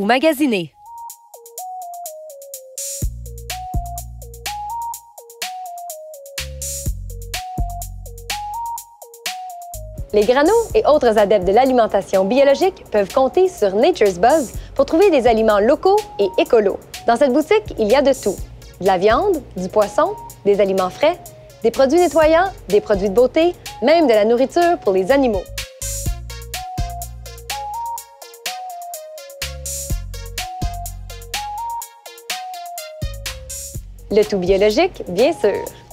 ou magasiner. Les granos et autres adeptes de l'alimentation biologique peuvent compter sur Nature's Buzz pour trouver des aliments locaux et écolos. Dans cette boutique, il y a de tout. De la viande, du poisson, des aliments frais, des produits nettoyants, des produits de beauté, même de la nourriture pour les animaux. Le tout biologique, bien sûr.